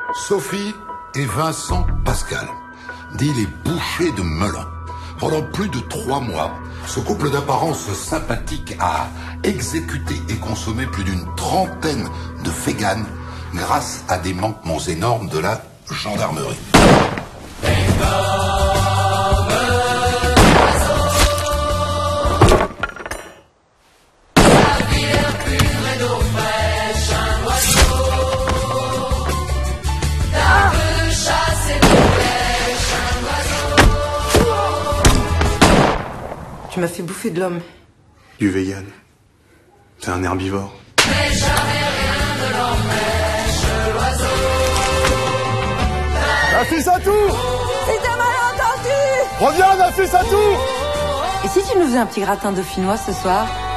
Sophie et Vincent Pascal, dit les bouchers de Melun. Pendant plus de 3 mois, ce couple d'apparence sympathique a exécuté et consommé plus d'une trentaine de véganes grâce à des manquements énormes de la gendarmerie. Tu m'as fait bouffer de l'homme. Du vegan. C'est un herbivore. Mais jamais rien ne l'empêche, l'oiseau. Nafis à tour. C'est un malentendu. Reviens, Nafis à tour. Et si tu nous faisais un petit gratin dauphinois ce soir?